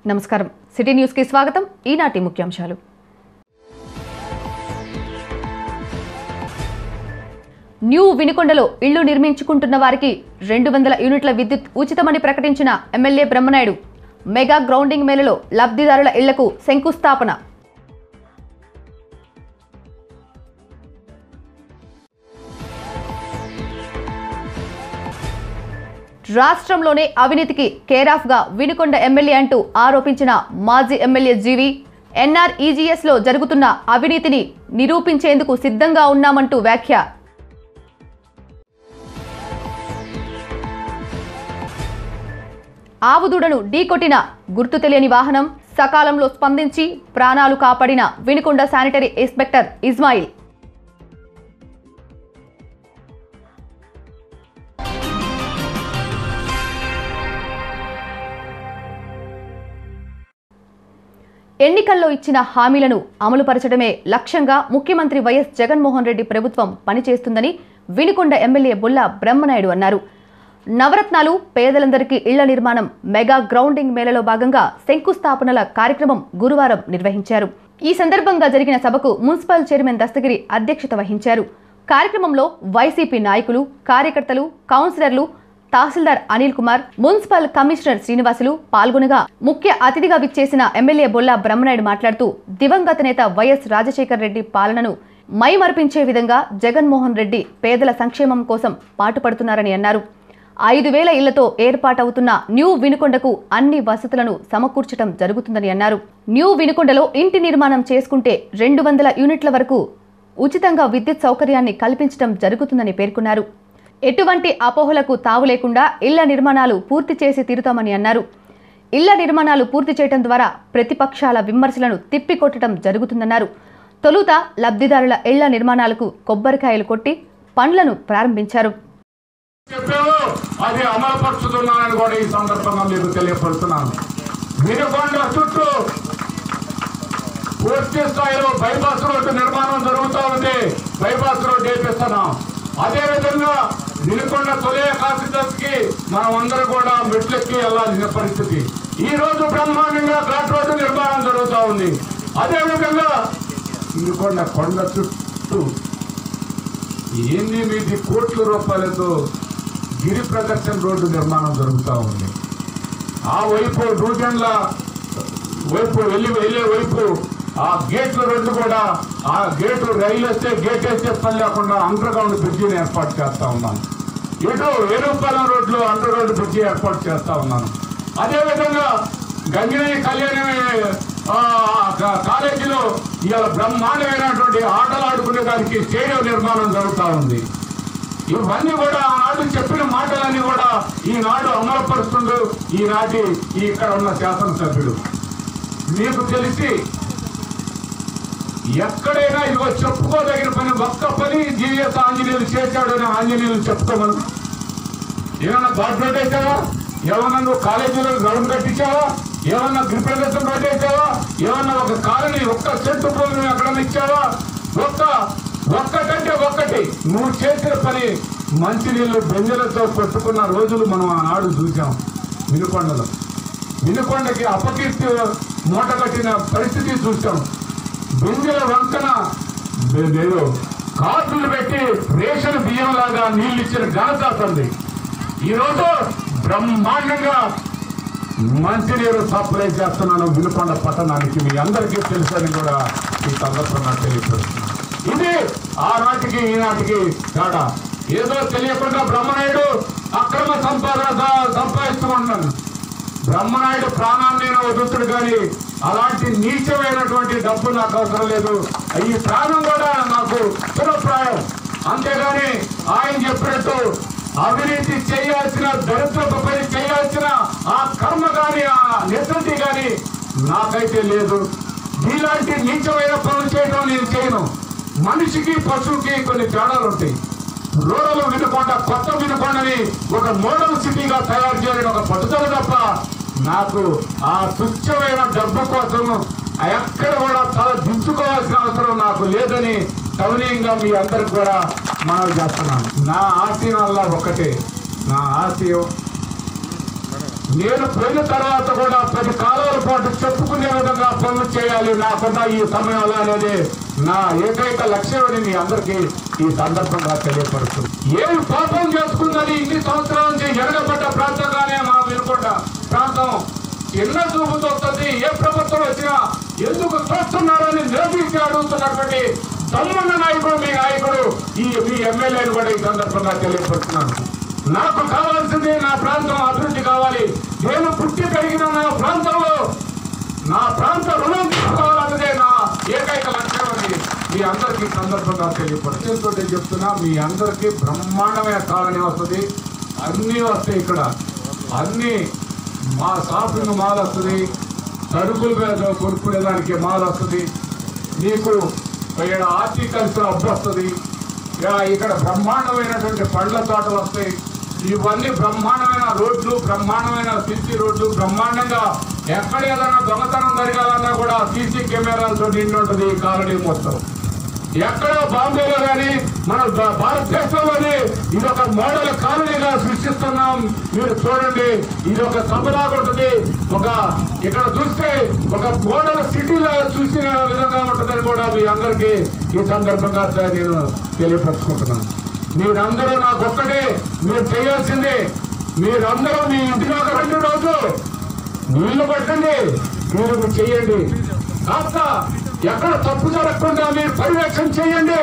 నమస్కారం city news కి స్వాగతం ఈనాటి ముఖ్యాంశాలు న్యూ వినుకొండలో ఇళ్లు నిర్మించుకుంటున్న వారికి 200 యూనిట్ల విద్యుత్ ఉచితమని ప్రకటించిన ఎమ్మెల్యే బ్రహ్మనాయుడు మెగా గ్రౌండింగ్ మేళలో లబ్ధిదారుల ఇళ్లకు శంకుస్థాపన రాష్ట్రంలోనే అవినీతికి కేరాఫ్ గా వినుకొండ ఎమ్మెల్యే అంటూ ఆరోపించిన మాజీ ఎమ్మెల్యే జీవి ఎన్ఆర్ఈజీఎస్ లో జరుగుతున్న అవినీతిని నిరూపించేందుకు సిద్ధంగా ఉన్నామంటూ వ్యాఖ్య ఆవుదూడను ఢీకొట్టిన గుర్తు తెలియని వాహనం సకాలంలో స్పందించి ప్రాణాలు కాపాడిన వినుకొండ శానిటరీ ఇన్స్పెక్టర్ ఇస్మాయిల్ ఎన్నికల్లో ఇచ్చిన హామీలను అమలుపరచడమే లక్ష్యంగా ముఖ్యమంత్రి వైఎస్ జగన్మోహన్ రెడ్డి ప్రభుత్వం పనిచేస్తుందని వినుకొండ ఎమ్మెల్యే బొల్ల బ్రహ్మనాయుడు అన్నారు. నవరత్నాలు పేదలందరికీ ఇళ్ల నిర్మాణం మెగా గ్రౌండింగ్ మేళలో భాగంగా శంకుస్థాపనల కార్యక్రమం గురువారం నిర్వహించారు. ఈ సందర్భంగా జరిగిన సభకు మున్సిపల్ చైర్మన్ దస్తగిరి అధ్యక్షత వహించారు. కార్యక్రమంలో వైసీపీ నాయకులు, కార్యకర్తలు, కౌన్సిలర్లు, తహసీల్దార్ అనిల్ కుమార్, మున్సిపల్ కమిషనర్ శ్రీనివాసులు పాల్గొనగా ముఖ్య అతిథిగా విచ్చేసిన ఎమ్మెల్యే బొల్ల బ్రహ్మనాయుడు మాట్లాడుతూ దివంగత నేత వైఎస్ రాజశేఖర్ రెడ్డి పాలనను మైమర్పించే విధంగా జగన్మోహన్ రెడ్డి పేదల సంక్షేమం కోసం పాటుపడుతున్నారని అన్నారు. 5,000 ఇళ్లతో ఏర్పాటవుతున్న న్యూ వినుకొండకు అన్ని వసతులను సమకూర్చడం జరుగుతుందని అన్నారు. న్యూ వినుకొండలో ఇంటి నిర్మాణం చేసుకుంటే 200 యూనిట్ల వరకు ఉచితంగా విద్యుత్ సౌకర్యాన్ని కల్పించడం జరుగుతుందని పేర్కొన్నారు. ఎటువంటి అపోహలకు తావు లేకుండా ఇళ్ల నిర్మాణాలు పూర్తి చేసి తీరుతామని అన్నారు. ఇళ్ల నిర్మాణాలు పూర్తి చేయడం ద్వారా ప్రతిపక్షాల విమర్శలను తిప్పికొట్టడం జరుగుతుందన్నారు. తొలుత లబ్ధిదారుల ఇళ్ల నిర్మాణాలకు కొబ్బరికాయలు కొట్టి పనులను ప్రారంభించారు. అది అమలుపరుచుతున్నానని కూడా ఈ సందర్భంగా మీకు తెలియపరుస్తున్నాను. వినుకొండ చుట్టూ పూర్తి స్థాయిలో బైపాస్ రోడ్డు నిర్మాణం జరుగుతూ ఉంది. బైపాస్ రోడ్డు వేపిస్తున్నాం. అదేవిధంగా వినుకొండ తొలి కాశీకి మనం అందరూ కూడా మెట్లెక్కి వెళ్లాల్సిన పరిస్థితి. ఈ రోజు బ్రహ్మాండంగా ఘాట్ రోడ్డు నిర్మాణం జరుగుతూ ఉంది. అదేవిధంగా వినుకొండ కొండ చుట్టూ 8 కోట్ల రూపాయలతో గిరి ప్రదర్శన రోడ్డు నిర్మాణం జరుగుతూ ఉంది. ఆ వైపు డూజన్ల వైపు వెళ్ళే వైపు ఆ గేట్ల రోడ్డు కూడా ఆ గేటు రైలు వస్తే గేట్ వేసే పని లేకుండా అండర్ గ్రౌండ్ బ్రిడ్జిని ఏర్పాటు చేస్తా ఉన్నాను. ఇటు ఏరుపాలెం రోడ్లు అండర్ రోడ్డు బ్రిడ్జి ఏర్పాటు చేస్తా ఉన్నాను. అదేవిధంగా గంగినేని కళ్యాణి కాలేజీలో ఇవాళ బ్రహ్మాండమైనటువంటి ఆటలు ఆడుకునే దానికి స్టేడియం నిర్మాణం జరుగుతూ ఉంది. ఇవన్నీ కూడా ఆనాడు చెప్పిన మాటలన్నీ కూడా ఈనాడు అమలుపరుస్తుండ్రు ఈనాటి ఇక్కడ ఉన్న శాసనసభ్యుడు. మీకు తెలిసి ఎక్కడైనా ఇదిగో చెప్పుకోదగిన పని ఒక్క పని జీవిఎస్ ఆంజనేయులు చేశాడు అని ఆంజనేయులు చెప్పుకోమను. ఏమన్నా గవర్నమెంట్ వేసావా? ఏమన్నా నువ్వు కాలేజీలో గ్రౌండ్ కట్టించావా? ఏమన్నా గిరిప్రదర్శన రోడ్డు వేసావా? ఏమన్నా ఒక కాలనీ ఒక్క సెంటు భూమిని ఎక్కడన్నా ఇచ్చావా? ఒక్కటంటే ఒక్కటి నువ్వు చేసిన పని మంచినీళ్ళు బెంజలతో పెట్టుకున్న రోజులు మనం ఆనాడు చూసాం. వినుకొండకి అపకీర్తి మూట కట్టిన పరిస్థితి చూసాం. బెంజల వంకన కార్డులు పెట్టి రేషన్ బియ్యం లాగా నీళ్లు ఇచ్చిన ఘనత ఉంది. ఈరోజు బ్రహ్మాండంగా మంచినీరు సప్లై చేస్తున్నాను వినుకొండ పట్టణానికి. మీ అందరికీ తెలుసని కూడా ఈ సందర్భంగా తెలియపరుస్తున్నాను. ఇది ఆనాటికి ఈనాటికి తేడా. ఏదో తెలియకుండా బ్రహ్మనాయుడు అక్రమ సంపాదన సంపాదిస్తున్నాను. బ్రహ్మనాయుడు ప్రాణాన్ని వదులుతుడు కానీ అలాంటి నీచమైనటువంటి డబ్బు నాకు అవసరం లేదు. ఈ ప్రాణం కూడా నాకు తులప్రాయం. అంతేగాని ఆయన చెప్పినట్టు అవినీతి చేయాల్సిన, దరిద్రపు పని చేయాల్సిన ఆ కర్మ కానీ ఆ నెసంటి కానీ నాకైతే లేదు. ఇలాంటి నీచమైన పనులు చేయడం నేను చేయను. మనిషికి పశువుకి కొన్ని తేడాలు ఉంటాయి. రూరల్ వినుకొండ కొత్త వినుకొండని ఒక మోడల్ సిటీగా తయారు చేయాలని ఒక పట్టుదల తప్ప నాకు ఆ తుచ్చమైన డబ్బు కోసం ఎక్కడ కూడా తల దించుకోవాల్సిన అవసరం నాకు లేదని కవనీయంగా మీ అందరికి కూడా మనవి చేస్తున్నాను. నా ఆశయం వల్ల ఒకటే, నా ఆశయం నేను పోయిన తర్వాత కూడా 10 కాలాల పాటు చెప్పుకునే విధంగా పనులు చేయాలి నాకున్న ఈ సమయంలో అనేది నా ఏకైక లక్ష్యమని మీ అందరికీ ఈ సందర్భంగా తెలియపడుతుంది. ఏమి పాపం చేసుకుందని ఇన్ని సంవత్సరాల నుంచి ఎరగబడ్డ ప్రాంతంగానే మా వినుకొండ ప్రాంతం చిన్న చూపుతో వస్తుంది. ఏ ప్రభుత్వం వచ్చినా ఎందుకు చూస్తున్నారని నిలదీసి అడుగుతున్నటువంటి దమ్మున్న నాయకుడు మీ నాయకుడు మీ ఎమ్మెల్యేని కూడా ఈ సందర్భంగా తెలియపడుతున్నాను. నాకు కావాల్సింది నా ప్రాంతం అభివృద్ధి కావాలి. నేను పుట్టి పెరిగిన నా ప్రాంతంలో నా ప్రాంత రుణం తీసుకోవాలన్నదే నా ఏకైక లక్ష్యం అని మీ అందరికీ సందర్భంగా తెలియపడుతుంటే చెప్తున్నా. మీ అందరికీ బ్రహ్మాండమైన కాలనీ వస్తుంది, అన్నీ వస్తాయి. ఇక్కడ అన్నీ మా షాపింగ్ మాల్ వస్తుంది, సరుకులు కొనుక్కునేదానికి మాల్ వస్తుంది, మీకు ఇక్కడ హార్టికల్చర్ హబ్ వస్తుంది, ఇక్కడ బ్రహ్మాండమైనటువంటి పండ్ల తోటలు వస్తాయి. ఇవన్నీ బ్రహ్మాండమైన రోడ్లు, బ్రహ్మాండమైన సిసి రోడ్లు, బ్రహ్మాండంగా ఎక్కడ ఏదైనా దొంగతనం జరగాలన్నా కూడా సీసీ కెమెరాలతో నిండి ఉంటుంది ఈ కాలనీ మొత్తం. ఎక్కడ బాంబేలో కానీ మన భారతదేశంలోనే ఇదొక మోడల్ కాలనీగా సృష్టిస్తున్నాం. మీరు చూడండి, ఇది ఒక సభలాగా ఉంటుంది. ఇక్కడ చూస్తే ఒక మోడల్ సిటీలో చూసిన విధంగా ఉంటుందని కూడా మీ అందరికీ ఈ సందర్భంగా నేను తెలియపరుచుకుంటున్నాను. మీరందరూ నాకు ఒక్కటే మీరు చేయాల్సిందే, మీరందరూ మీ ఇంటిదాకా 2 రోజు నీళ్లు పట్టండి, మీరు చేయండి. కాస్త ఎక్కడ తప్పు జరగకుండా మీరు పర్యవేక్షణ చేయండి.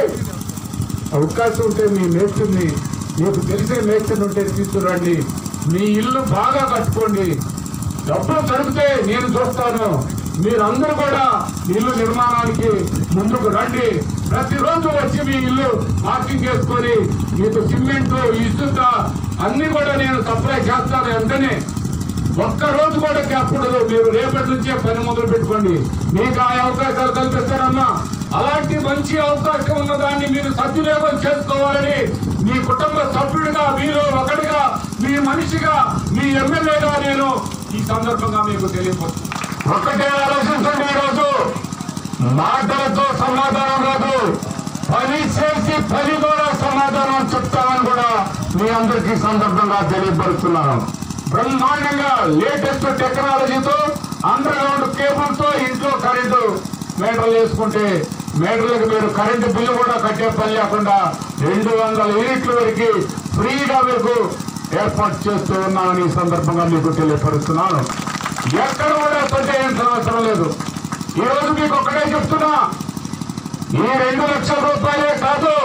అవకాశం ఉంటే మీ మేస్త్రిని, మీకు తెలిసే మేస్త్రిని ఉంటే తీసుకురండి. మీ ఇల్లు బాగా కట్టుకోండి. డబ్బులు దొరికితే నేను చూస్తాను. మీరందరూ కూడా ఇల్లు నిర్మాణానికి ముందుకు రండి. ప్రతిరోజు వచ్చి మీ ఇల్లు మార్కింగ్ చేసుకొని మీకు సిమెంట్, ఇసుక అన్ని కూడా నేను సప్లై చేస్తాను. వెంటనే ఒక్కరోజు కూడా అప్పుడు మీరు రేపటి నుంచే పని మొదలు పెట్టుకోండి. మీకు ఆ అవకాశాలు కల్పిస్తారమ్మా. అలాంటి మంచి అవకాశం ఉన్నదాన్ని మీరు సద్వినియోగం చేసుకోవాలని మీ కుటుంబ సభ్యుడిగా, మీరు ఒకటిగా, మీ మనిషిగా, మీ ఎమ్మెల్యేగా నేను ఈ సందర్భంగా మీకు తెలియపరుస్తున్నాను. ఒక్కటే ఆలోచించండి, ఈరోజు మాటలతో సమాధానం రాదు, పని చేసి పని ద్వారా సమాధానం చెప్తామని కూడా మీ అందరికీ సందర్భంగా తెలియపరుస్తున్నాను. బ్రహ్మాండంగా లేటెస్ట్ టెక్నాలజీతో అండర్ గ్రౌండ్ కేబుల్తో ఇంట్లో కరెంటు మీటర్లు వేసుకుంటే మీటర్లకు మీరు కరెంటు బిల్లు కూడా కట్టే పని లేకుండా 200 యూనిట్ల వరకు ఫ్రీగా మీకు ఏర్పాటు చేస్తూ ఉన్నామని ఈ సందర్భంగా మీకు తెలియపరుస్తున్నాను. ఎక్కడ కూడా పనిచేయాల్సిన అవసరం లేదు. ఈరోజు మీకు ఒక్కటే చెప్తున్నా, ఈ 2 లక్షల రూపాయలే కాదు,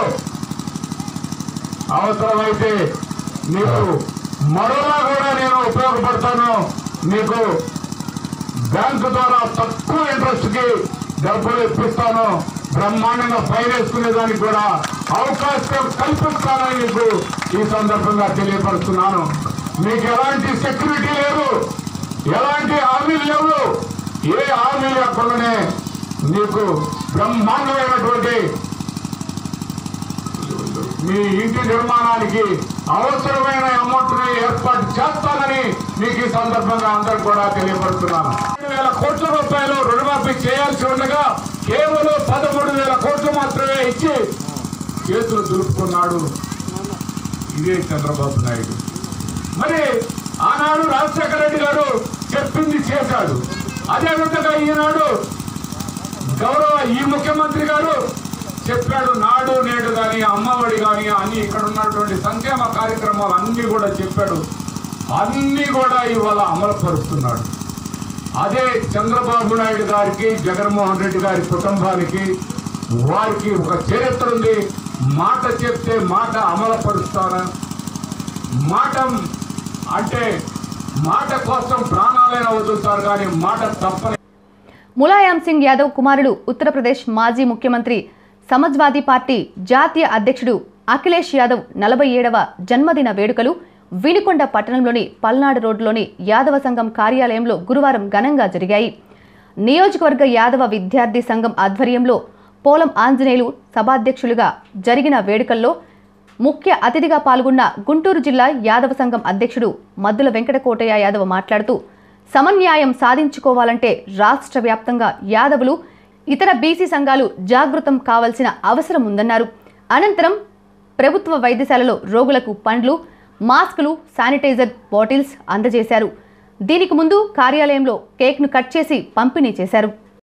అవసరమైతే మీకు మరోలా కూడా నేను ఉపయోగపడతాను. మీకు బ్యాంకు ద్వారా తక్కువ ఇంట్రెస్ట్ కి డబ్బులు ఇప్పిస్తాను. బ్రహ్మాండంగా ఫైన్ వేసుకునే దానికి కూడా అవకాశం కల్పిస్తానని మీకు ఈ సందర్భంగా తెలియపరుస్తున్నాను. మీకు ఎలాంటి సెక్యూరిటీ లేదు, ఎలాంటి హామీలు లేవు. ఏ హామీ లేకుండానే మీకు బ్రహ్మాండమైనటువంటి మీ ఇంటి నిర్మాణానికి అవసరమైన అమౌంట్ ని ఏర్పాటు చేస్తానని మీకు ఈ సందర్భంగా అందరూ కూడా తెలియపడుతున్నాను. 7,000 కోట్ల రూపాయలు రుణమాఫీ చేయాల్సి ఉండగా కేవలం 13,000 కోట్లు మాత్రమే ఇచ్చి చేతులు దులుపుకున్నాడు ఇదే చంద్రబాబు నాయుడు. మరి ఆనాడు రాజశేఖర రెడ్డి గారు చెప్పింది చేశాడు. అదేవిధంగా ఈనాడు గౌరవ ఈ ముఖ్యమంత్రి గారు చెప్పాడు. నాడు నేడు కానీ, అమ్మఒడి కానీ అన్ని ఇక్కడ ఉన్నటువంటి సంక్షేమ కార్యక్రమాలు అన్ని కూడా చెప్పాడు. అన్ని కూడా ఇవాళ అమలు పరుస్తున్నాడు. అదే చంద్రబాబు నాయుడు గారికి, జగన్మోహన్ రెడ్డి గారి కుటుంబానికి, వారికి ఒక చరిత్ర ఉంది. మాట చెప్తే మాట అమలు పరుస్తారా, మాట అంటే మాట కోసం ప్రాణాలైనా వదులుతారు కానీ మాట తప్పని. ములాయం సింగ్ యాదవ్ కుమారుడు ఉత్తరప్రదేశ్ మాజీ ముఖ్యమంత్రి, సమాజ్వాదీ పార్టీ జాతీయ అధ్యక్షుడు అఖిలేష్ యాదవ్ 47వ జన్మదిన వేడుకలు వినుకొండ పట్టణంలోని పల్నాడు రోడ్డులోని యాదవ సంఘం కార్యాలయంలో గురువారం ఘనంగా జరిగాయి. నియోజకవర్గ యాదవ విద్యార్థి సంఘం ఆధ్వర్యంలో పోలం ఆంజనేయులు సభాధ్యక్షులుగా జరిగిన వేడుకల్లో ముఖ్య అతిథిగా పాల్గొన్న గుంటూరు జిల్లా యాదవ సంఘం అధ్యక్షుడు మద్దుల వెంకటకోటయ్య యాదవ్ మాట్లాడుతూ, సమన్యాయం సాధించుకోవాలంటే రాష్ట్ర వ్యాప్తంగా యాదవులు, ఇతర బీసీ సంఘాలు జాగృతం కావాల్సిన అవసరం ఉందన్నారు. అనంతరం ప్రభుత్వ వైద్యశాలలో రోగులకు పండ్లు, మాస్కులు, శానిటైజర్ బాటిల్స్ అందజేశారు. దీనికి ముందు కార్యాలయంలో కేక్ను కట్ చేసి పంపిణీ చేశారు.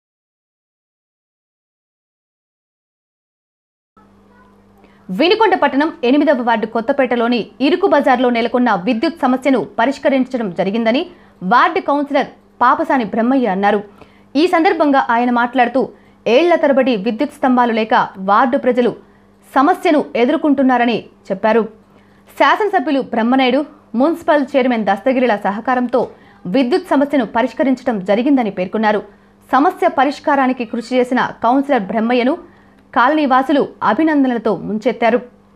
వినుకొండ పట్టణం 8వ వార్డు కొత్తపేటలోని ఇరుకు బజార్లో నెలకొన్న విద్యుత్ సమస్యను పరిష్కరించడం జరిగిందని వార్డు కౌన్సిలర్ పాపసాని బ్రహ్మయ్య అన్నారు. ఈ సందర్భంగా ఆయన మాట్లాడుతూ ఏళ్ల తరబడి విద్యుత్ స్తంభాలు లేక వార్డు ప్రజలు సమస్యను ఎదుర్కొంటున్నారని చెప్పారు. శాసనసభ్యులు బ్రహ్మనాయుడు, మున్సిపల్ చైర్మన్ దస్తగిరిల సహకారంతో విద్యుత్ సమస్యను పరిష్కరించడం జరిగిందని పేర్కొన్నారు. సమస్య పరిష్కారానికి కృషి చేసిన కౌన్సిలర్ బ్రహ్మయ్యను కాలనీ వాసులు అభినందనలతో ముంచెత్తారు.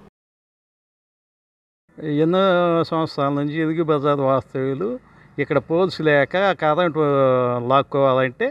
ఎన్నో సంవత్సరాల నుంచి ఇరుగు బజార్ వాస్తవ్యులు ఇక్కడ పోల్స్ లేక కరెంటు లాక్కోవాలంటే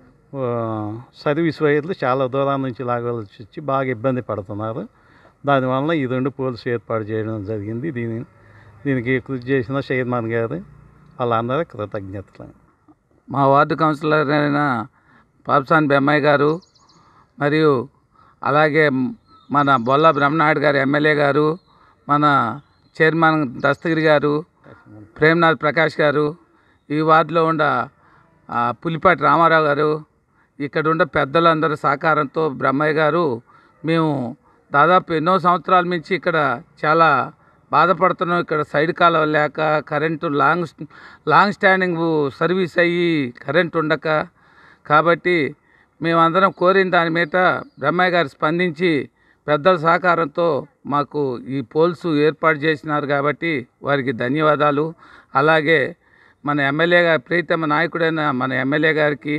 సర్వీస్ వైర్లు చాలా దూరం నుంచి లాగవలసి వచ్చి బాగా ఇబ్బంది పడుతున్నారు. దానివల్ల ఈ 2 పోల్స్ ఏర్పాటు చేయడం జరిగింది. దీనికి కృషి చేసిన చైర్మన్ గారు వాళ్ళందరూ కృతజ్ఞతలు. మా వార్డు కౌన్సిలర్ అయిన పాపసాని బ్రహ్మయ్య గారు మరియు అలాగే మన బొల్ల బ్రహ్మనాయుడు గారు ఎమ్మెల్యే గారు, మన చైర్మన్ దస్తగిరి గారు, ప్రేమ్నాథ్ ప్రకాష్ గారు, ఈ వార్డులో ఉన్న పులిపాటి రామారావు గారు, ఇక్కడ ఉన్న పెద్దలందరూ సహకారంతో బ్రహ్మయ్య గారు మేము దాదాపు ఎన్నో సంవత్సరాల నుంచి ఇక్కడ చాలా బాధపడుతున్నాం. ఇక్కడ సైడ్ కాలువ లేక కరెంటు లాంగ్ స్టాండింగ్ సర్వీస్ అయ్యి కరెంటు ఉండక, కాబట్టి మేమందరం కోరిన దాని మీద బ్రహ్మయ్య గారు స్పందించి పెద్దల సహకారంతో మాకు ఈ పోల్స్ ఏర్పాటు చేసినారు కాబట్టి వారికి ధన్యవాదాలు. అలాగే మన ఎమ్మెల్యే గారి ప్రీతమ నాయకుడైన మన ఎమ్మెల్యే గారికి,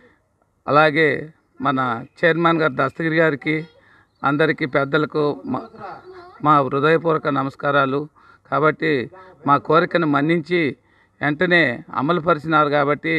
అలాగే మన చైర్మన్ గారు దస్తగిరి గారికి, అందరికీ పెద్దలకు మా హృదయపూర్వక నమస్కారాలు. కాబట్టి మా కోరికను మన్నించి వెంటనే అమలుపరిచినారు కాబట్టి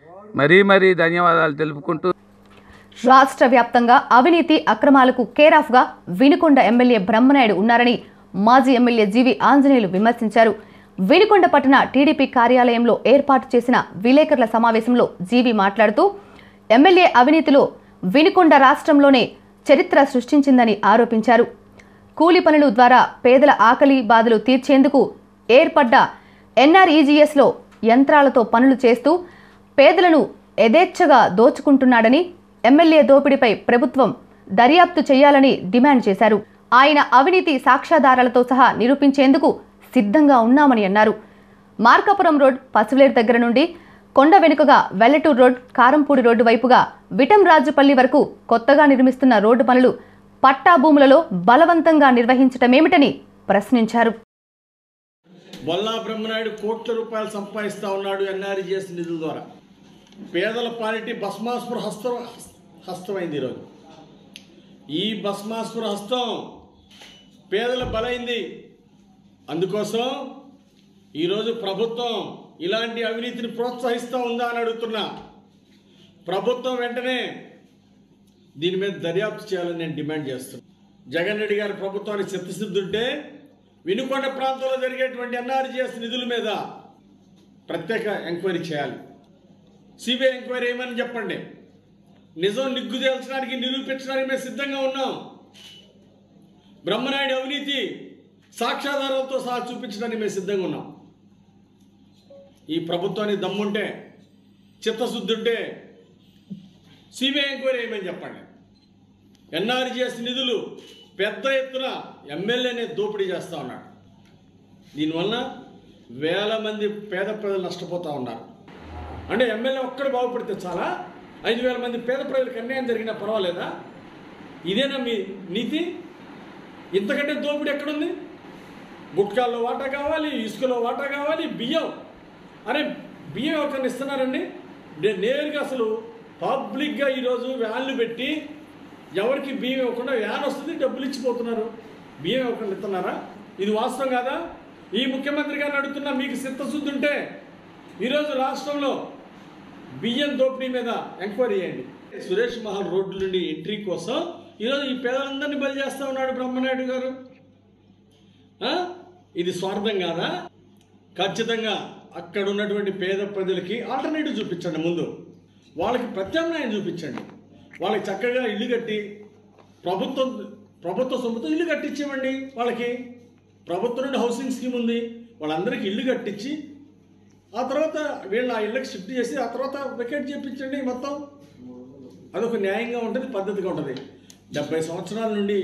మరీ ధన్యవాదాలు తెలుపుకుంటూ, రాష్ట్ర వ్యాప్తంగా అవినీతి అక్రమాలకు కేరాఫ్గా వినుకొండ ఎమ్మెల్యే బ్రహ్మనాయుడు ఉన్నారని మాజీ ఎమ్మెల్యే జీవి ఆంజనేయులు విమర్శించారు. వినుకొండ పట్టణ టీడీపీ కార్యాలయంలో ఏర్పాటు చేసిన విలేకరుల సమావేశంలో జీవి మాట్లాడుతూ ఎమ్మెల్యే అవినీతిలో వినుకొండ రాష్ట్రంలోనే చరిత్ర సృష్టించిందని ఆరోపించారు. కూలి పనుల ద్వారా పేదల ఆకలి బాధలు తీర్చేందుకు ఏర్పడ్డ ఎన్ఆర్ఈజీఎస్లో యంత్రాలతో పనులు చేస్తూ పేదలను యథేచ్ఛగా దోచుకుంటున్నాడని, ఎమ్మెల్యే దోపిడీపై ప్రభుత్వం దర్యాప్తు చేయాలని డిమాండ్ చేశారు. ఆయన అవినీతి సాక్ష్యాధారాలతో సహా నిరూపించేందుకు సిద్ధంగా ఉన్నామని అన్నారు. మార్కాపురం రోడ్ పసులేరు దగ్గర నుండి కొండ వెనుకగా వెల్లటూరు రోడ్, కారంపూడి రోడ్డు వైపుగా విటంరాజుపల్లి వరకు కొత్తగా నిర్మిస్తున్న రోడ్డు పనులు పట్టా భూములలో బలవంతంగా నిర్వహించటమేమిటని ప్రశ్నించారు. బొల్లా బ్రహ్మనాయుడు కోట్ల రూపాయలు సంపాదిస్తూ ఉన్నాడు ఎన్ఆర్ఈజీఎస్ నిధుల ద్వారా. పేదల పాలిటీ భస్మాసుర హస్తమైంది. ఈరోజు ఈ భస్మాసుర హస్తం పేదల బలైంది. అందుకోసం ఈరోజు ప్రభుత్వం ఇలాంటి అవినీతిని ప్రోత్సహిస్తూ ఉందా అని అడుగుతున్నా. ప్రభుత్వం వెంటనే దీని మీద దర్యాప్తు చేయాలని నేను డిమాండ్ చేస్తున్నాను. జగన్ రెడ్డి గారి ప్రభుత్వానికి చిత్తశుద్ధి ఉంటే వినుకొండ ప్రాంతంలో జరిగేటువంటి ఎన్ఆర్జీఎస్ నిధుల మీద ప్రత్యేక ఎంక్వైరీ చేయాలి. సిబిఐ ఎంక్వైరీ ఏమని చెప్పండి. నిజం నిగ్గు తేల్చడానికి, నిరూపించడానికి మేము సిద్ధంగా ఉన్నాం. బ్రహ్మనాయుడు అవినీతి సాక్ష్యాధారాలతో సహా చూపించడానికి మేము సిద్ధంగా ఉన్నాం. ఈ ప్రభుత్వానికి దమ్ముంటే, చిత్తశుద్ధి ఉంటే సిబిఐ ఎంక్వైరీ ఏమని చెప్పండి. ఎన్ఆర్జీఎస్ నిధులు పెద్ద ఎత్తున ఎమ్మెల్యేనే దోపిడీ చేస్తూ ఉన్నాడు. దీనివల్ల వేల మంది పేద ప్రజలు నష్టపోతూ ఉన్నారు. అంటే ఎమ్మెల్యే ఒక్కడు బాగుపడితే చాలా, 5,000 మంది పేద ప్రజలకు అన్యాయం జరిగినా పర్వాలేదా? ఇదేనా మీ నీతి? ఇంతకంటే దోపిడీ ఎక్కడుంది? గుట్కాల్లో వాటా కావాలి, ఇసుకలో వాటా కావాలి, బియ్యం. అరే బియ్యం ఎవరికన్నా ఇస్తున్నారండి? నేరుగా అసలు పబ్లిక్గా ఈరోజు వ్యాన్లు పెట్టి ఎవరికి బియ్యం ఇవ్వకుండా వ్యాన్ వస్తుంది, డబ్బులు ఇచ్చిపోతున్నారు. బియ్యం ఇవ్వకుండా ఇస్తున్నారా? ఇది వాస్తవం కాదా? ఈ ముఖ్యమంత్రి గారిని అడుగుతున్నా, మీకు చిత్తశుద్ధి ఉంటే ఈరోజు రాష్ట్రంలో బియ్యం దోపిడీ మీద ఎంక్వైరీ చేయండి. సురేష్ మహల్ రోడ్డు నుండి ఎంట్రీ కోసం ఈరోజు ఈ పేదలందరినీ బలి చేస్తూ ఉన్నాడు బ్రహ్మనాయుడు గారు. ఇది స్వార్థం కాదా? ఖచ్చితంగా అక్కడ ఉన్నటువంటి పేద ప్రజలకి ఆల్టర్నేటివ్ చూపించండి. ముందు వాళ్ళకి ప్రత్యామ్నాయం చూపించండి. వాళ్ళకి చక్కగా ఇల్లు కట్టి ప్రభుత్వ సొమ్ముతో ఇల్లు కట్టించేవండి. వాళ్ళకి ప్రభుత్వం నుండి హౌసింగ్ స్కీమ్ ఉంది. వాళ్ళందరికీ ఇల్లు కట్టించి ఆ తర్వాత వీళ్ళని ఆ ఇళ్ళకి షిఫ్ట్ చేసి ఆ తర్వాత వెకేట్ చేయించండి మొత్తం. అదొక న్యాయంగా ఉంటుంది, పద్ధతిగా ఉంటుంది. 70 సంవత్సరాల నుండి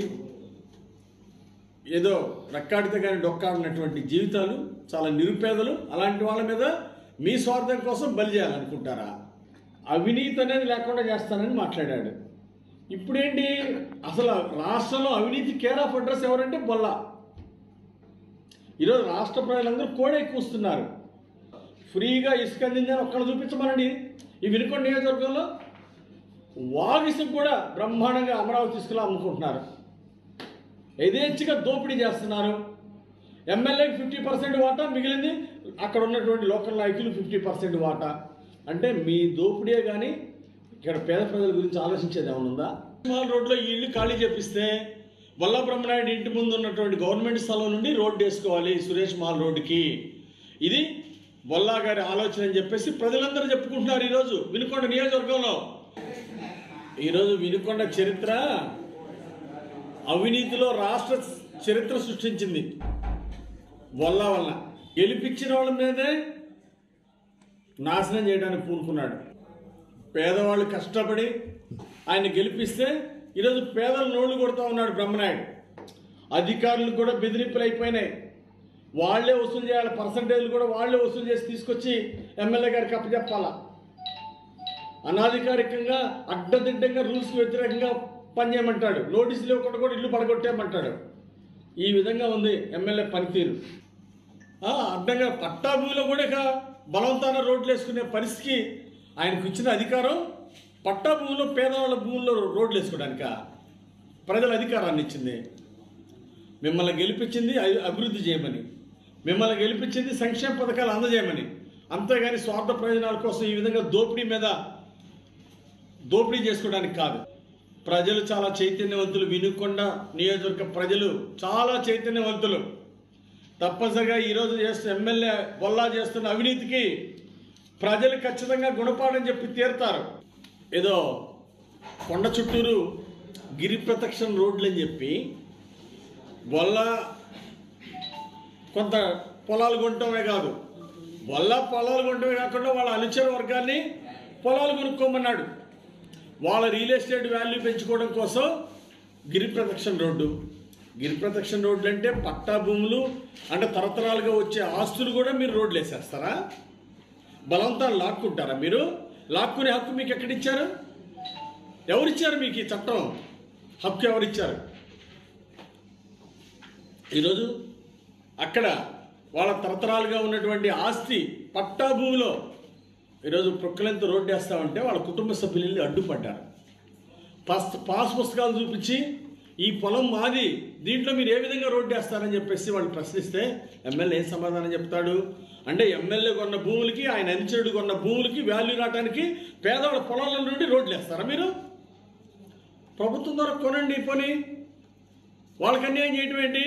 ఏదో రెక్కాడితే కానీ డొక్కాడినటువంటి జీవితాలు, చాలా నిరుపేదలు, అలాంటి వాళ్ళ మీద మీ స్వార్థం కోసం బలి చేయాలనుకుంటారా? అవినీతి అనేది లేకుండా చేస్తానని మాట్లాడాడు. ఇప్పుడేంటి, అసలు రాష్ట్రంలో అవినీతి కేర్ ఆఫ్ అడ్రస్ ఎవరంటే బొల్లా. ఈరోజు రాష్ట్ర ప్రజలందరూ కోడే కూస్తున్నారు. ఫ్రీగా ఇసుక అందిందని ఒక్కడ చూపించమనండి. ఈ వినుకొండ నియోజకవర్గంలో వాగిసుకు కూడా బ్రహ్మాండంగా అమరావతి ఇసుకలో అమ్ముకుంటున్నారు. యథేచ్ఛగా దోపిడీ చేస్తున్నారు. ఎమ్మెల్యేకి 50% వాటా, మిగిలింది అక్కడ ఉన్నటువంటి లోకల్ నాయకులు 50% వాటా. అంటే మీ దోపిడీయే కానీ ఇక్కడ పేద ప్రజల గురించి ఆలోచించేది ఏమైనా ఉందా? మాల్ రోడ్లో ఈ ఇల్లు ఖాళీ చేపిస్తే బొల్లా బ్రహ్మనాయుడు ఇంటి ముందు ఉన్నటువంటి గవర్నమెంట్ స్థలం నుండి రోడ్డు వేసుకోవాలి సురేష్ మాల్ రోడ్డుకి. ఇది బొల్లా గారి ఆలోచన అని చెప్పేసి ప్రజలందరూ చెప్పుకుంటున్నారు ఈరోజు వినుకొండ నియోజకవర్గంలో. ఈరోజు వినుకొండ చరిత్ర అవినీతిలో రాష్ట్ర చరిత్ర సృష్టించింది. బొల్లా వల్ల గెలిపించిన వాళ్ళ మీదే నాశనం చేయడానికి పూనుకున్నాడు. పేదవాళ్ళు కష్టపడి ఆయన గెలిపిస్తే ఈరోజు పేదల నోళ్లు కొడుతూ ఉన్నాడు బ్రహ్మనాయుడు. అధికారులకు కూడా బెదిరింపులు అయిపోయినాయి. వాళ్లే వసూలు చేయాలి, పర్సంటేజ్లు కూడా వాళ్లే వసూలు చేసి తీసుకొచ్చి ఎమ్మెల్యే గారికి అప్పచెప్పాలా. అనాధికారికంగా అడ్డదిడ్డంగా రూల్స్కి వ్యతిరేకంగా పనిచేయమంటాడు. నోటీసులు ఇవ్వకుండా కూడా ఇల్లు పడగొట్టేయమంటాడు. ఈ విధంగా ఉంది ఎమ్మెల్యే పనితీరు. అడ్డంగా పట్టా భూమిలో కూడా ఇక బలవంతాన రోడ్లు వేసుకునే పరిస్థితికి ఆయనకు ఇచ్చిన అధికారం. పట్టా భూమిలో పేదవాళ్ళ భూముల్లో రోడ్లు వేసుకోవడానిక ప్రజల అధికారాన్ని ఇచ్చింది. మిమ్మల్ని గెలిపించింది అభివృద్ధి చేయమని, మిమ్మల్ని గెలిపించింది సంక్షేమ పథకాలు అందజేయమని, అంతేగాని స్వార్థ ప్రయోజనాల కోసం ఈ విధంగా దోపిడీ చేసుకోవడానికి కాదు. ప్రజలు చాలా చైతన్యవంతులు. వినుకొండ నియోజకవర్గ ప్రజలు చాలా చైతన్యవంతులు. తప్పనిసరిగా ఈరోజు ఎమ్మెల్యే బొల్లా చేస్తున్న అవినీతికి ప్రజలు ఖచ్చితంగా గుణపాఠం చెప్పి తీరుతారు. ఏదో కొండ చుట్టూరు గిరి ప్రదక్షిణ రోడ్లు అని చెప్పి బొల్లా కొంత పొలాలు కొనటమే కాదు, బొల్లా పొలాలు కొనటమే కాకుండా వాళ్ళ అనుచర వర్గాన్ని పొలాలు కొనుక్కోమన్నాడు. వాళ్ళ రియల్ ఎస్టేట్ వాల్యూ పెంచుకోవడం కోసం గిరి ప్రదక్షిణ రోడ్లు అంటే పట్టా భూములు అంటే తరతరాలుగా వచ్చే ఆస్తులు కూడా మీరు రోడ్లు వేసేస్తారా? బలవంతాన్ని లాక్కుంటారా? మీరు లాక్కునే హక్కు మీకు ఎక్కడిచ్చారు? ఎవరిచ్చారు మీకు ఈ చట్టం హక్కు? ఎవరిచ్చారు? ఈరోజు అక్కడ వాళ్ళ తరతరాలుగా ఉన్నటువంటి ఆస్తి పట్టా భూమిలో ఈరోజు ప్రొక్కలంతా రోడ్డు వేస్తామంటే వాళ్ళ కుటుంబ సభ్యులు అడ్డుపడ్డారు. పాస్ పుస్తకాలు చూపించి ఈ పొలం మాది, దీంట్లో మీరు ఏ విధంగా రోడ్డు వేస్తారని చెప్పేసి వాళ్ళు ప్రశ్నిస్తే ఎమ్మెల్యే ఏం సమాధానం చెప్తాడు అంటే, ఎమ్మెల్యే కొన్న భూములకి ఆయన అనుచరుడు కొన్న భూములకి వాల్యూ రావడానికి పేదవాళ్ళ పొలాల నుండి రోడ్లు వేస్తారా మీరు? ప్రభుత్వం ద్వారా కొనండి, పోనీ వాళ్ళకి అన్యాయం చేయటం ఏంటి?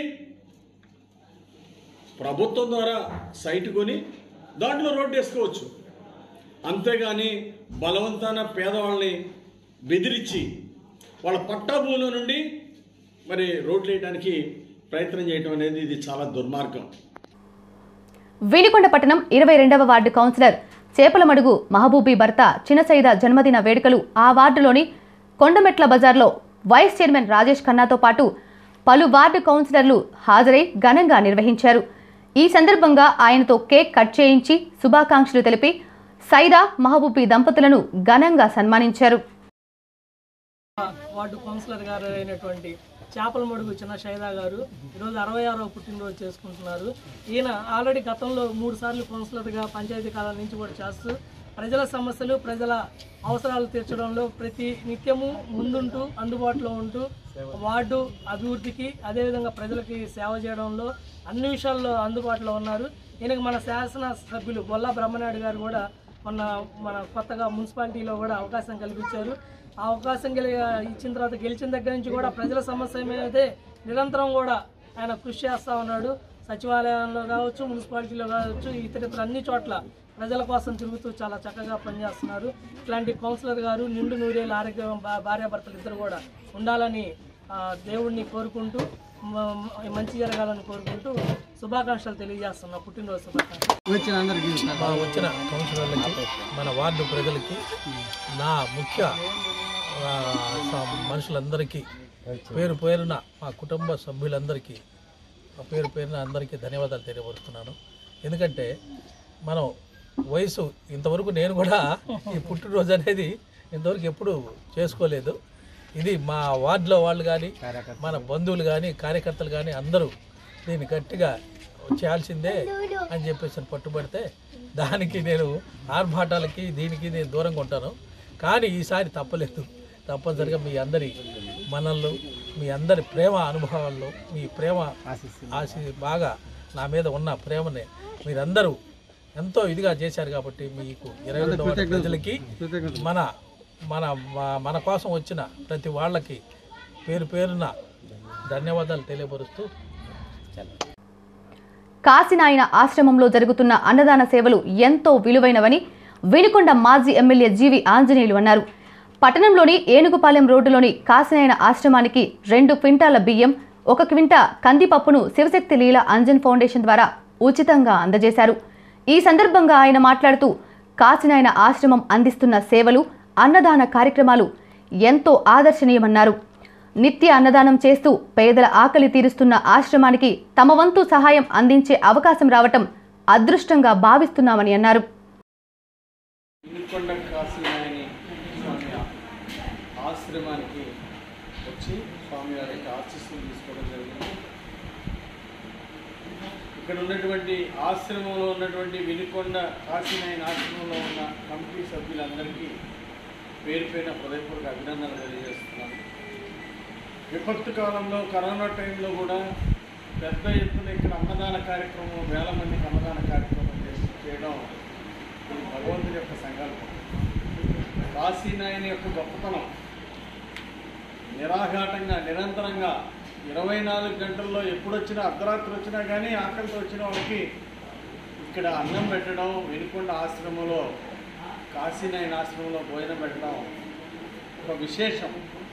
ప్రభుత్వం ద్వారా సైట్ కొని దాంట్లో రోడ్డు వేసుకోవచ్చు. అంతేగాని బలవంతాన పేదవాళ్ళని బెదిరించి వాళ్ళ పట్టా భూముల నుండి మరి రోడ్లు వేయడానికి ప్రయత్నం చేయడం అనేది ఇది చాలా దుర్మార్గం. వినుకొండ పట్టణం 22వ వార్డు కౌన్సిలర్ చేపలమడుగు మహబూబీ భర్త చిన్నసైద జన్మదిన వేడుకలు ఆ వార్డులోని కొండమెట్ల బజార్లో వైస్ చైర్మన్ రాజేష్ ఖన్నాతో పాటు పలు వార్డు కౌన్సిలర్లు హాజరై ఘనంగా నిర్వహించారు. ఈ సందర్భంగా ఆయనతో కేక్ కట్ చేయించి శుభాకాంక్షలు తెలిపి సైదా మహబూబీ దంపతులను ఘనంగా సన్మానించారు. వార్డు కౌన్సిలర్ గారు అయినటువంటి చేపలమడుగు చిన్న సైదా గారు ఈరోజు 66వ పుట్టినరోజు చేసుకుంటున్నారు. ఈయన ఆల్రెడీ గతంలో 3 సార్లు కౌన్సిలర్గా పంచాయతీ కాలం నుంచి కూడా చేస్తూ ప్రజల సమస్యలు, ప్రజల అవసరాలు తీర్చడంలో ప్రతి నిత్యము ముందుంటూ అందుబాటులో ఉంటూ వార్డు అభివృద్ధికి అదేవిధంగా ప్రజలకి సేవ చేయడంలో అన్ని విషయాల్లో అందుబాటులో ఉన్నారు. ఈయనకు మన శాసన సభ్యులు బొల్లా బ్రహ్మనాయుడు గారు కూడా మన కొత్తగా మున్సిపాలిటీలో కూడా అవకాశం కల్పించారు. ఆ అవకాశం ఇచ్చిన తర్వాత గెలిచిన దగ్గర నుంచి కూడా ప్రజల సమస్య మీదే నిరంతరం కూడా ఆయన కృషి చేస్తూ ఉన్నాడు. సచివాలయంలో కావచ్చు, మున్సిపాలిటీలో కావచ్చు, ఇతరితర అన్ని చోట్ల ప్రజల కోసం తిరుగుతూ చాలా చక్కగా పనిచేస్తున్నారు. ఇట్లాంటి కౌన్సిలర్ గారు నిండు నూరేళ్ళ ఆరోగ్యం భార్యాభర్తలు ఇద్దరు కూడా ఉండాలని దేవుణ్ణి కోరుకుంటూ మంచి జరగాలని కోరుకుంటూ శుభాకాంక్షలు తెలియజేస్తున్నా. పుట్టినరోజు శుభాకాంక్షలు. వచ్చిన కౌన్సిలర్లకి, మన వార్డు ప్రజలకి, నా ముఖ్య మనుషులందరికీ పేరు పేరున, మా కుటుంబ సభ్యులందరికీ పేరు పేరున అందరికీ ధన్యవాదాలు తెలియపరుస్తున్నాను. ఎందుకంటే మనం వయసు ఇంతవరకు నేను కూడా ఈ పుట్టినరోజు అనేది ఇంతవరకు ఎప్పుడు చేసుకోలేదు. ఇది మా వార్డులో వాళ్ళు కానీ, మన బంధువులు కానీ, కార్యకర్తలు కానీ అందరూ దీన్ని గట్టిగా చేయాల్సిందే అని చెప్పేసి పట్టుబడితే దానికి నేను ఆర్భాటాలకి దీనికి నేను దూరంగా ఉంటాను. కానీ ఈసారి తప్పలేదు. తప్పనిసరిగా మీ అందరి మనల్లో, మీ అందరి ప్రేమ అనుభవాల్లో, మీ ప్రేమ బాగా నా మీద ఉన్న ప్రేమని మీరందరూ ఎంతో ఇదిగా చేశారు కాబట్టి మీకు 22 ప్రజలకి మన మన మన కోసం వచ్చిన ప్రతి వాళ్ళకి పేరు పేరున ధన్యవాదాలు తెలియపరుస్తూ కాశీనాయన ఆశ్రమంలో జరుగుతున్న అన్నదాన సేవలు ఎంతో విలువైనవని వినుకొండ మాజీ ఎమ్మెల్యే జీవి ఆంజనేయులు అన్నారు. పట్టణంలోని ఏనుగుపాలెం రోడ్డులోని కాశీనాయన ఆశ్రమానికి 2 క్వింటాల బియ్యం, 1 క్వింటా కందిపప్పును శివశక్తి లీలా అంజన్ ఫౌండేషన్ ద్వారా ఉచితంగా అందజేశారు. ఈ సందర్భంగా ఆయన మాట్లాడుతూ కాశీనాయన ఆశ్రమం అందిస్తున్న సేవలు, అన్నదాన కార్యక్రమాలు ఎంతో ఆదర్శనీయమన్నారు. నిత్య అన్నదానం చేస్తూ పేదల ఆకలి తీరుస్తున్న ఆశ్రమానికి తమ వంతు సహాయం అందించే అవకాశం రావటం అదృష్టంగా భావిస్తున్నామని అన్నారు. వినుకొండ కాశీనాయని స్వామి ఆశ్రమానికి వచ్చి స్వామివారి యొక్క ఆశీస్సులు తీసుకోవడం జరిగింది. ఇక్కడ ఉన్నటువంటి ఆశ్రమంలో ఉన్నటువంటి వినుకొండ కాశీనాయని ఆశ్రమంలో ఉన్న కమిటీ సభ్యులందరికీ పేరు పైన హృదయపూర్వక అభినందనలు తెలియజేస్తున్నాను. విపత్తు కాలంలో, కరోనా టైంలో కూడా పెద్ద ఎత్తున ఇక్కడ అన్నదాన కార్యక్రమం, వేల మందికి అన్నదాన కార్యక్రమం చేయడం ఇది భగవంతుడి యొక్క సంకల్పం. కాశీనాయని యొక్క గొప్పతనం నిరాఘాటంగా, నిరంతరంగా 24 గంటల్లో ఎప్పుడొచ్చినా, అర్ధరాత్రి వచ్చినా కానీ ఆకలితో వచ్చిన వాళ్ళకి ఇక్కడ అన్నం పెట్టడం, వినుకొండ ఆశ్రమంలో, కాశీనాయని ఆశ్రమంలో భోజనం పెట్టడం ఒక విశేషం.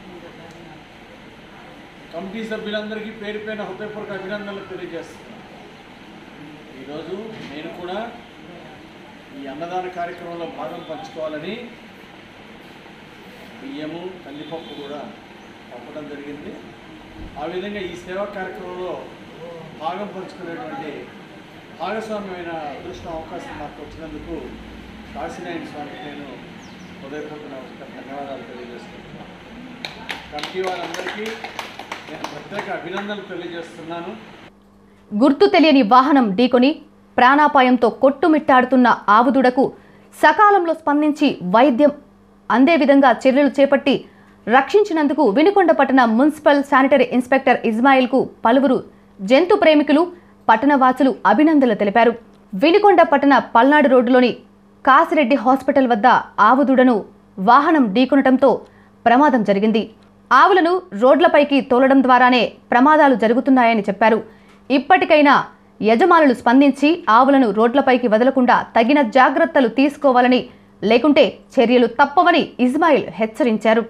కమిటీ సభ్యులందరికీ పేరు పైన హృదయపూర్వక అభినందనలు తెలియజేస్తున్నాను. ఈరోజు నేను కూడా ఈ అన్నదాన కార్యక్రమంలో భాగం పంచుకోవాలని బియ్యము, కందిపప్పు కూడా పంపడం జరిగింది. ఆ విధంగా ఈ సేవా కార్యక్రమంలో భాగం పంచుకునేటువంటి భాగస్వామ్యమైన అదృష్టం, అవకాశం నాకు వచ్చినందుకు కాశీనాయని స్వామికి నేను హృదయపూర్వక ధన్యవాదాలు తెలియజేస్తున్నాను. కమిటీ వారందరికీ నేను ప్రత్యేక అభినందనలు తెలియజేస్తున్నాను. గుర్తు తెలియని వాహనం ఢీకొని ప్రాణాపాయంతో కొట్టుమిట్టాడుతున్న ఆవుదుడకు సకాలంలో స్పందించి వైద్యం అందే విధంగా చర్యలు చేపట్టి రక్షించినందుకు వినుకొండ పట్టణ మున్సిపల్ శానిటరీ ఇన్స్పెక్టర్ ఇస్మాయిల్కు పలువురు జంతు ప్రేమికులు, పట్టణవాసులు అభినందనలు తెలిపారు. వినుకొండ పట్టణ పల్నాడు రోడ్డులోని కాసిరెడ్డి హాస్పిటల్ వద్ద ఆవుదుడను వాహనం ఢీకొనటంతో ప్రమాదం జరిగింది. ఆవులను రోడ్లపైకి తోలడం ద్వారానే ప్రమాదాలు జరుగుతున్నాయని చెప్పారు. ఇప్పటికైనా యజమానులు స్పందించి ఆవులను రోడ్లపైకి వదలకుండా తగిన జాగ్రత్తలు తీసుకోవాలని, లేకుంటే చర్యలు తప్పవని ఇస్మాయిల్ హెచ్చరించారు.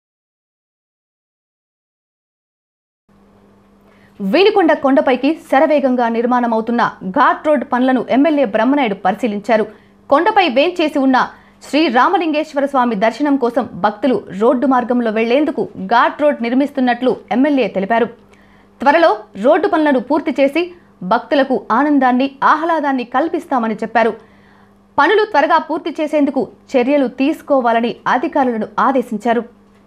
వినుకొండ కొండపైకి శరవేగంగా నిర్మాణమవుతున్న ఘాట్ రోడ్ పనులను ఎమ్మెల్యే బ్రహ్మనాయుడు పరిశీలించారు. కొండపై వేంచేసి ఉన్న శ్రీ రామలింగేశ్వర స్వామి దర్శనం కోసం భక్తులు రోడ్డు మార్గంలో వెళ్లేందుకు ఘాట్ రోడ్ నిర్మిస్తున్నట్లు ఎమ్మెల్యే తెలిపారు. త్వరలో రోడ్డు పనులను పూర్తి చేసి భక్తులకు ఆనందాన్ని, ఆహ్లాదాన్ని కల్పిస్తామని చెప్పారు. పనులు త్వరగా పూర్తి చేసేందుకు చర్యలు తీసుకోవాలని అధికారులను ఆదేశించారు.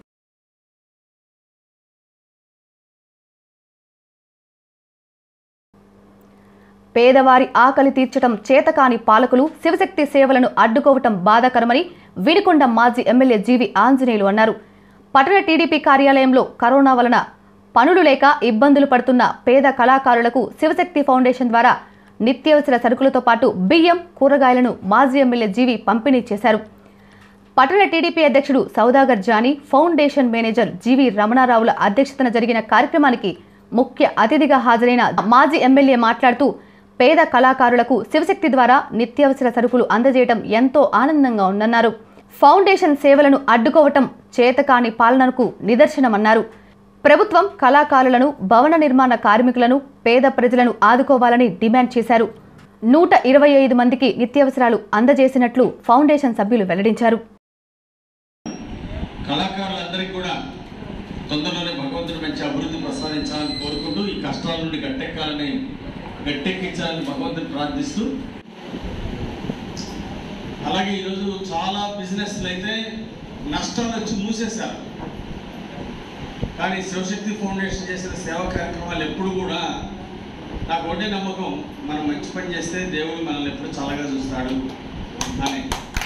పేదవారి ఆకలి తీర్చడం చేతకాని పాలకులు శివశక్తి సేవలను అడ్డుకోవటం బాధాకరమని వినుకొండ మాజీ ఎమ్మెల్యే జీవి ఆంజనేయులు అన్నారు. పట్టణ టీడీపీ కార్యాలయంలో కరోనా వలన పనులు లేక ఇబ్బందులు పడుతున్న పేద కళాకారులకు శివశక్తి ఫౌండేషన్ ద్వారా నిత్యావసర సరుకులతో పాటు బియ్యం, కూరగాయలను మాజీ ఎమ్మెల్యే జీవి పంపిణీ చేశారు. పట్టణ టీడీపీ అధ్యక్షుడు Saudagar Jani, foundation manager G V రమణారావుల అధ్యక్షతన జరిగిన కార్యక్రమానికి ముఖ్య అతిథిగా హాజరైన మాజీ ఎమ్మెల్యే మాట్లాడుతూ, పేద కళాకారులకు శివశక్తి ద్వారా నిత్యావసర సరుకులు అందజేయడం ఎంతో ఆనందంగా ఉందన్నారు. ఫౌండేషన్ సేవలను అడ్డుకోవటం చేతకాని పాలనకు నిదర్శనమన్నారు. ప్రభుత్వం కళాకారులను, భవన నిర్మాణ కార్మికులను, పేద ప్రజలను ఆదుకోవాలని డిమాండ్ చేశారు. 125 మందికి నిత్యావసరాలు అందజేసినట్లు ఫౌండేషన్ సభ్యులు వెల్లడించారు. కళాకారులందరికీ కూడా తొందరలోనే భగవంతుడు మంచి అభివృద్ధి ప్రసాదించాలని కోరుకుంటూ ఈ కష్టాల నుండి గట్టెక్కించాలని భగవంతుని ప్రార్థిస్తూ, అలాగే ఈరోజు చాలా బిజినెస్లు అయితే నష్టాలు వచ్చి మూసేశారు. కానీ శివశక్తి ఫౌండేషన్ చేసిన సేవా కార్యక్రమాలు ఎప్పుడు కూడా నాకు ఒకటే నమ్మకం, మనం మంచి పని చేస్తే దేవుడు మనల్ని ఎప్పుడు చల్లగా చూస్తాడు అని.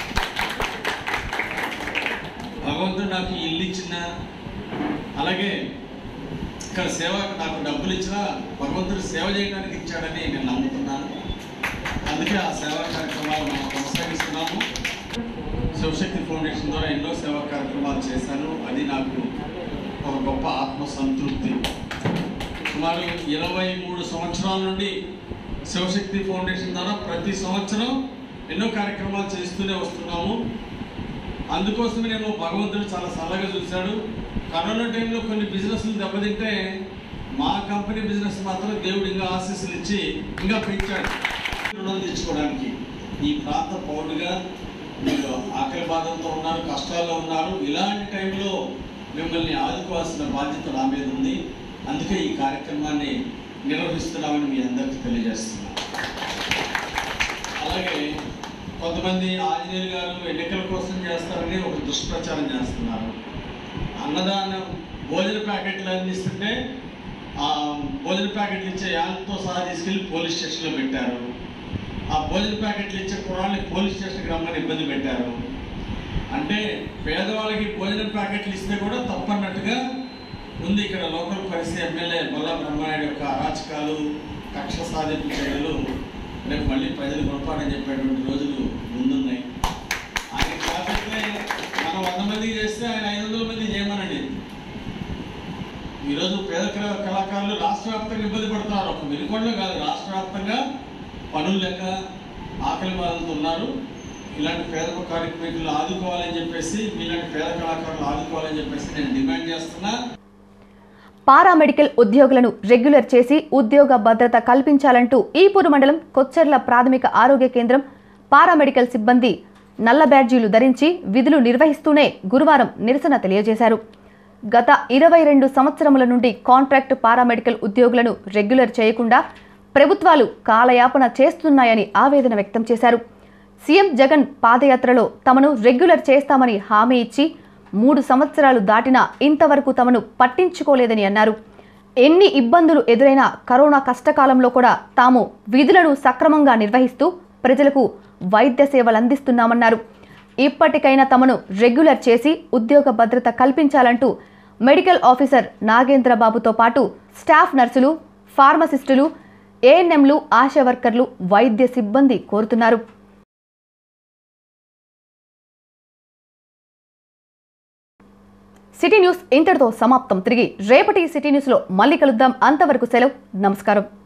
భగవంతుడు నాకు ఇల్లు ఇచ్చిన, అలాగే ఇక్కడ సేవ నాకు డబ్బులు ఇచ్చినా భగవంతుడు సేవ చేయడానికి ఇచ్చాడని నేను నమ్ముతున్నాను. అందుకే ఆ సేవా కార్యక్రమాలు మనం కొనసాగిస్తున్నాము. శివశక్తి ఫౌండేషన్ ద్వారా ఎన్నో సేవా కార్యక్రమాలు చేశాను. అది నాకు ఒక గొప్ప ఆత్మసంతృప్తి. సుమారు 23 సంవత్సరాల నుండి శివశక్తి ఫౌండేషన్ ద్వారా ప్రతి సంవత్సరం ఎన్నో కార్యక్రమాలు చేస్తూనే వస్తున్నాము. అందుకోసమే నేను భగవంతుడు చాలా చల్లగా చూశాడు. కరోనా టైంలో కొన్ని బిజినెస్లు దెబ్బతింటే మా కంపెనీ బిజినెస్ మాత్రం దేవుడు ఇంకా ఆశీస్సులు ఇచ్చి ఇంకా పెంచాడు. రుణం తెచ్చుకోవడానికి ఈ ప్రాంత పౌరుడుగా మీరు ఆకలి బాధలతో ఉన్నారు, కష్టాల్లో ఉన్నారు. ఇలాంటి టైంలో మిమ్మల్ని ఆదుకోవాల్సిన బాధ్యత నా మీద ఉంది. అందుకే ఈ కార్యక్రమాన్ని నిర్వహిస్తున్నామని మీ అందరికీ తెలియజేస్తున్నాను. అలాగే కొంతమంది ఆంజనేయులు గారు ఎన్నికల కోసం చేస్తారని ఒక దుష్ప్రచారం చేస్తున్నారు. అన్నదానం భోజన ప్యాకెట్లు అందిస్తుంటే ఆ భోజన ప్యాకెట్లు ఇచ్చే యాన్తో సహా తీసుకెళ్ళి పోలీస్ స్టేషన్లో పెట్టారు. ఆ భోజన ప్యాకెట్లు ఇచ్చే కుర్రాళ్ళని పోలీస్ స్టేషన్కి రమ్మని ఇబ్బంది పెట్టారు. అంటే పేదవాళ్ళకి భోజన ప్యాకెట్లు ఇస్తే కూడా తప్పన్నట్టుగా ఉంది. ఇక్కడ లోకల్ పరిస్థితి ఎమ్మెల్యే బొల్ల బ్రహ్మనాయుడు యొక్క అరాచకాలు, కక్ష సాధింపు చర్యలు రేపు మళ్ళీ ప్రజలు కొనపాడని చెప్పేటువంటి రోజులు ముందున్నాయి. ఆయన కాబట్టి మనం 100 మందికి చేస్తే ఆయన 500 మంది చేయమనండి. ఈరోజు పేద కళాకారులు రాష్ట్ర వ్యాప్తంగా ఇబ్బంది పడుతున్నారు. ఒక వినుకొండలో కాదు, రాష్ట్ర వ్యాప్తంగా పనులు లేక ఆకలి బాధలతో ఉన్నారు. ఇలాంటి పేద కార్మికులు ఆదుకోవాలని చెప్పేసి, మీలాంటి పేద కళాకారులు ఆదుకోవాలని చెప్పేసి నేను డిమాండ్ చేస్తున్నా. పారామెడికల్ ఉద్యోగులను రెగ్యులర్ చేసి ఉద్యోగ భద్రత కల్పించాలంటూ ఈపూరు మండలం కొచ్చెర్ల ప్రాథమిక ఆరోగ్య కేంద్రం పారామెడికల్ సిబ్బంది నల్ల బ్యాడ్జీలు ధరించి విధులు నిర్వహిస్తూనే గురువారం నిరసన తెలియజేశారు. గత 22 సంవత్సరముల నుండి కాంట్రాక్ట్ పారామెడికల్ ఉద్యోగులను రెగ్యులర్ చేయకుండా ప్రభుత్వాలు కాలయాపన చేస్తున్నాయని ఆవేదన వ్యక్తం చేశారు. సీఎం జగన్ పాదయాత్రలో తమను రెగ్యులర్ చేస్తామని హామీ ఇచ్చి 3 సంవత్సరాలు దాటినా ఇంతవరకు తమను పట్టించుకోలేదని అన్నారు. ఎన్ని ఇబ్బందులు ఎదురైనా కరోనా కష్టకాలంలో కూడా తాము విధులను సక్రమంగా నిర్వహిస్తూ ప్రజలకు వైద్య సేవలు అందిస్తున్నామన్నారు. ఇప్పటికైనా తమను రెగ్యులర్ చేసి ఉద్యోగ భద్రత కల్పించాలంటూ మెడికల్ ఆఫీసర్ నాగేంద్రబాబుతో పాటు స్టాఫ్ నర్సులు, ఫార్మసిస్టులు, ఏఎన్ఎంలు, ఆశా వర్కర్లు, వైద్య సిబ్బంది కోరుతున్నారు. సిటీ న్యూస్ ఇంతటితో సమాప్తం. తిరిగి రేపటి సిటీ న్యూస్లో మళ్ళీ కలుద్దాం. అంతవరకు సెలవు. నమస్కారం.